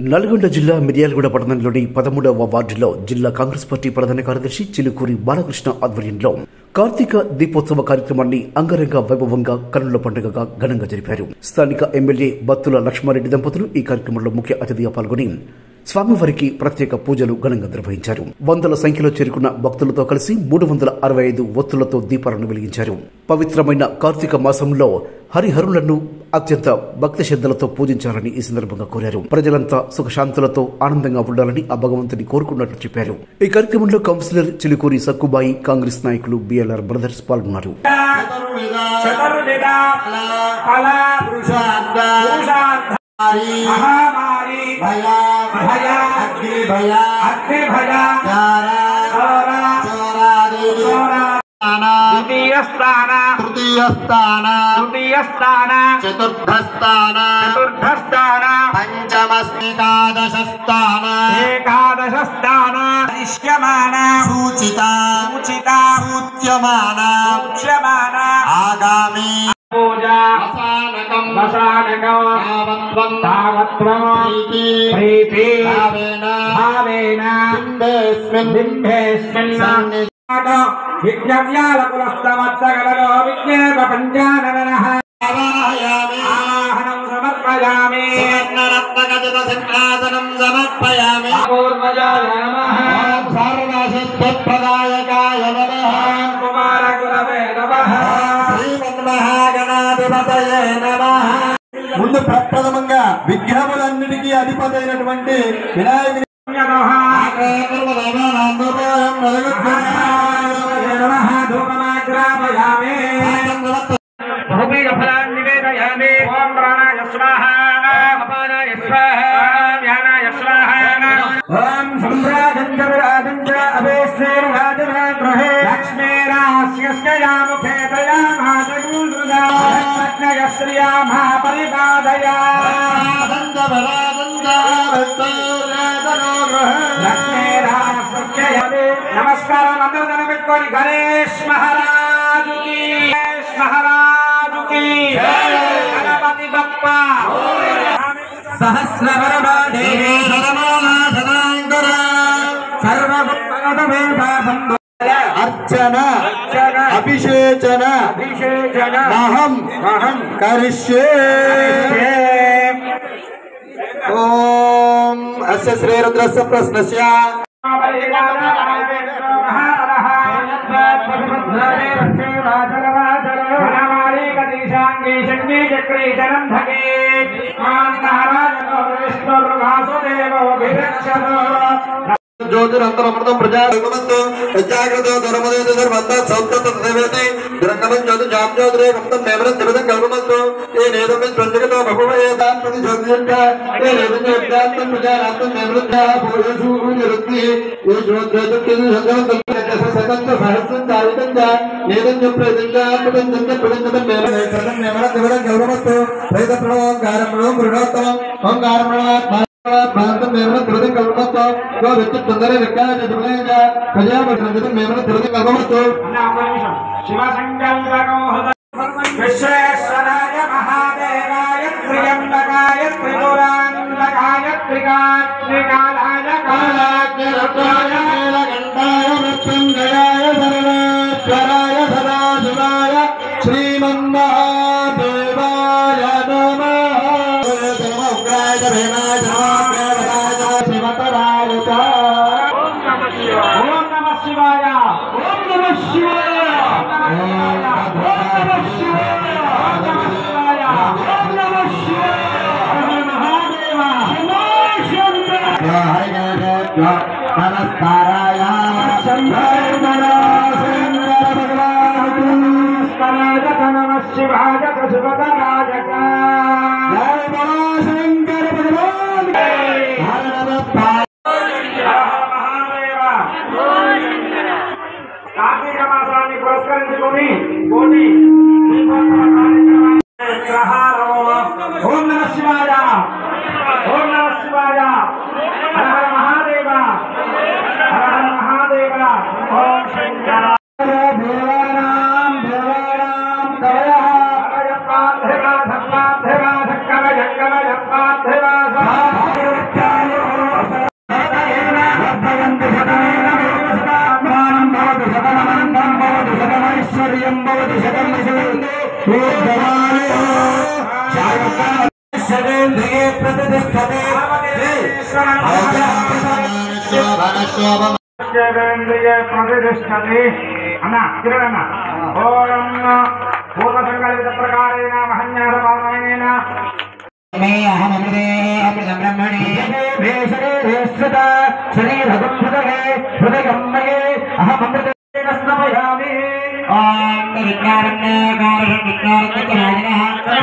నల్గొండ జిల్లా మిర్యాలగూడ పట్టణంలోని 13వ వార్డులో జిల్లా కాంగ్రెస్ పార్టీ ప్రధాన కార్యదర్శి చిలుకూరి బాలకృష్ణ ఆధ్వర్యంలో కార్తీక దీపోత్సవ కార్యక్రమాన్ని అంగరంగ వైభవంగా కన్నుల పండుగగా ఘనంగా జరిపారు. స్థానిక ఎమ్మెల్యే బత్తుల లక్ష్మారెడ్డి దంపతులు ఈ కార్యక్రమంలో ముఖ్య అతిథిగా పాల్గొని స్వామివారికి ప్రత్యేక పూజలు ఘనంగా నిర్వహించారు. వందల సంఖ్యలో చేరుకున్న భక్తులతో కలిసి 365 ఒత్తులతో దీపాలను వెలిగించారు. పవిత్రమైన కార్తీక మాసంలో హరిహరులను అత్యంత భక్తి శ్రద్ధలతో పూజించాలని ఈ సందర్భంగా కోరారు. ప్రజలంతా సుఖశాంతులతో ఆనందంగా ఉండాలని ఆ భగవంతుని కోరుకున్నట్లు చెప్పారు. ఈ కార్యక్రమంలో కౌన్సిలర్ చిలుకూరి సక్కుబాయి, కాంగ్రెస్ నాయకులు బిఎల్ఆర్ బ్రదర్స్ పాల్గొన్నారు. तृतीय स्थान चतुर्थ स्थान पंचम एकादश स्थान दृश्यमान सूचिता सूच्यमान आगामी पूजा प्रीति भावेन बिम्बेस्मिन् विज्ञव्यालकुलस्तमत्सगलो विज्ञेव पञ्चाननः आवाहनं समर्पयामि सुवर्णरत्नखचितसिंहासनं समर्पयामि पूर्वजाय नमः सर्वसिद्धिप्रदायकाय नमः कुमारगुरवे नमः श्रीमन्महागणाधिपतये नमः. ముందు ప్రప్రథమంగా విగ్రహములన్నిటికీ అధిపతి అయినటువంటి వినాయకుని నమస్కారం అందరూ నిలబెట్టుకొని గణేష్ మహారాజు కి గణపతి బప్ప సహస్రవరమాదేవి अर्चन अभिषेचन महम करिष्ये. ओम अस्य श्रीरुद्रस्य प्रश्नस्य ज्योतिरंतरमृतं प्रजागमन्तु यज्ञाकृतो धर्मदेव धर्मन्ता सौतत देवते धरंगमं ज्योति जाम ज्योतिरे कमतं नेवरं देवतं कल्पमस्तु ये नेदमें प्रज्वलितो भगवये दान प्रति ज्योतिर्का ये नेदमें विद्यात्मं प्रजानात्मं नेवरं जा भोजसु निरुक्ति ये ज्योतिर्के संगमं कल्पयते सकंत सहस्रं चालितं जा नेदं प्रतिज्ञा प्रतिज्ञ प्रतिज्ञ नेवरं नेवरं कल्पमस्तु वेद प्रणवं कारमणं गुरुणोत्तमं ओम कारमणात् भारत मेवरं त्रदि कल्पमस्तु गो व्यक्ति तंदरे विकाय जदुलेजा प्रजापति मेवरं त्रदि कल्पमस्तु. शिवसंकल्पको विश्वेश्वराय महादेवाय त्र्यंबकाय त्रिपुरान्तकाय त्रिकालाय कालाग्निरुद्राय नीलकण्ठाय मृत्युञ्जयाय सर्वेश्वराय सदाशिवाय श्रीमन्महादेवाय नमः. उग्राय भीमाय शिवतराय च. ओम नमः शिवाय. ओम नमः शिवाय. नमस्काराय नमः शिवाय शिवतराय च. शंकर भगवान కార్తీక మాసాన్ని పురస్కరించుకొని కోటి ఓం నమః శివాయ. ఓం నమః శివాయ. హర హర మహాదేవ. హర హర మహాదేవ. ఓం శంకర దేవానాం దేవానాం కవయః కవయ పార్థివ ధర్మార్థివ ధక్కవ జక్కవ జప్పార్థివ ఐశ్వర్యం భవతి శతం శతేంద్రియే ప్రతిష్టతే అన్న తిరగన్న ఓం పూర్వ సంకల్పిత ప్రకారేణ మహన్యాస మే అహమృతే అమృతం బ్రహ్మణి శరీరేశ్వత శరీరగం హృదయే హృదయం మయే అహమృతేన స్నపయామి ఓం విజ్ఞానన్నే కారణం విజ్ఞానకరాజనః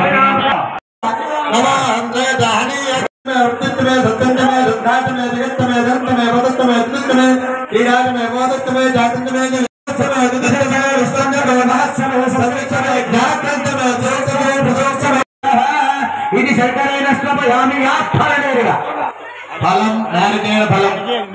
नमः दाहनीय में अर्पित में सत्यंत में रत्नात में जगत में धर्म में वदत में अद्वित में ईराज में मोदत में जातंत में समय अद्वित में विस्तंत में महत्व में सर्वोच्च में ज्ञातंत में जोत में प्रसोच्च में ఇది శంకరేణ స్నపయామి యా ఫలనేరుగా ఫలం నారికేణ ఫలం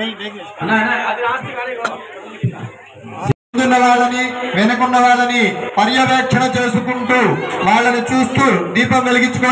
ముందున్న వాళ్ళని వెనుకున్న వాళ్ళని పర్యవేక్షణ చేసుకుంటూ వాళ్ళని చూస్తూ దీపం వెలిగించుకో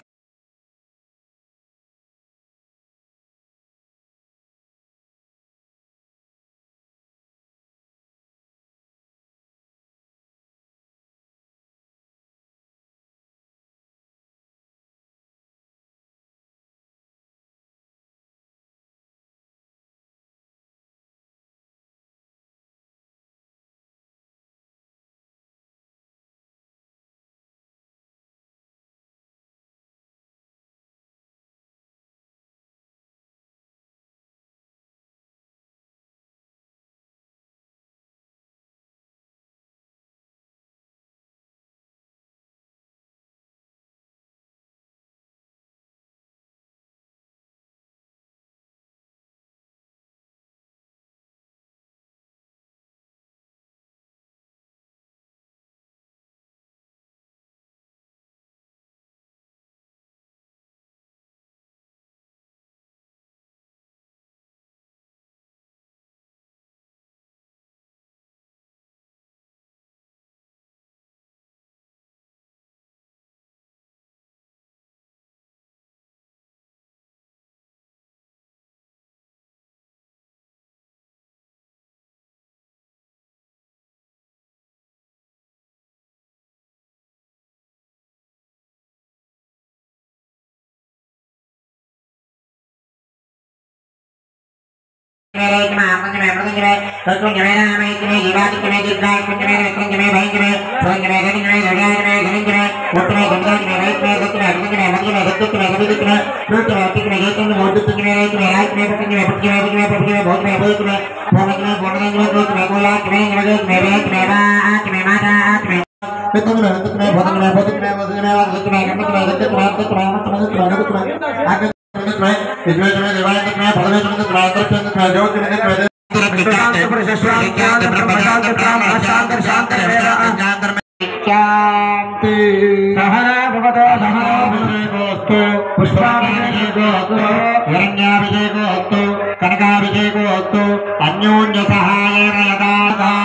अन्योन्य सहायेन यदा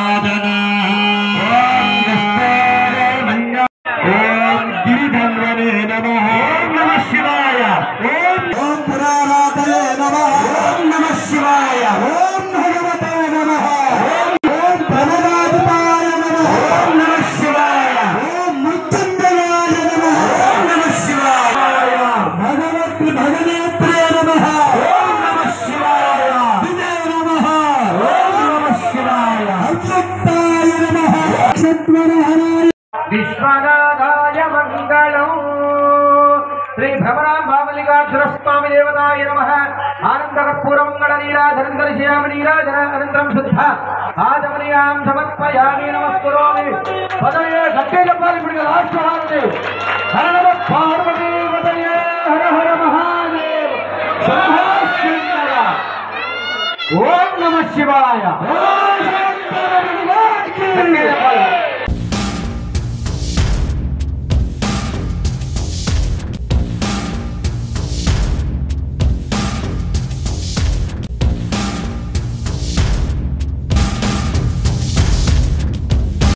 ओम गिरिधन्वने नमः ओम नमः शिवाय ओम पुरारातये नमः ओम नमः शिवाय ओम भगवते नमः ओम प्रणवादिताय नमः ओम नमः शिवाय ओम मृत्युंजयाय नमः ओम नमः शिवाय भगवती भगनेत्रे नमः ओम नमः शिवाय विजय नमः ओम नमः शिवाय अच्युताय नमः सत्वरहराय विश्वनाथाय मंगलम श्री भ्रमरांबावलिकाधर स्वामी देवताय नमः आनंदकर्पूर मंगल नीराधरं दर्शयामि नीराजन अनंतरं शुद्ध आचमनीयां समर्पयामि नमस्करोमि पदये गट्टे जप्पाली पुडिग लास्ट हारति हर नमः पार्वती पदये हर हर महादेव शंभो शंकर ओम नमः शिवाय ओम शंकर भगवान की